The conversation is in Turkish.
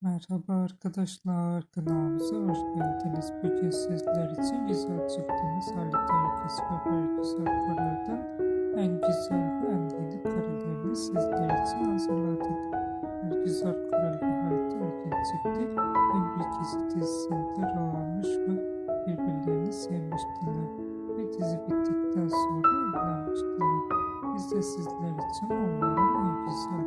Merhaba arkadaşlar, kanalımıza hoş geldiniz. Bugün sizler için güzel çıktığımız Halit Ergüz ve Bergüzar Koray'dan en güzel ve en yeni karelerini sizler için hazırladık. Bergüzar Koray ve Halit Ergüz çifti bir Gezi dizisinde rol almış ve birbirlerini sevmiştiler ve dizi bittikten sonra evlenmiştiler. Biz de sizler için onların en güzel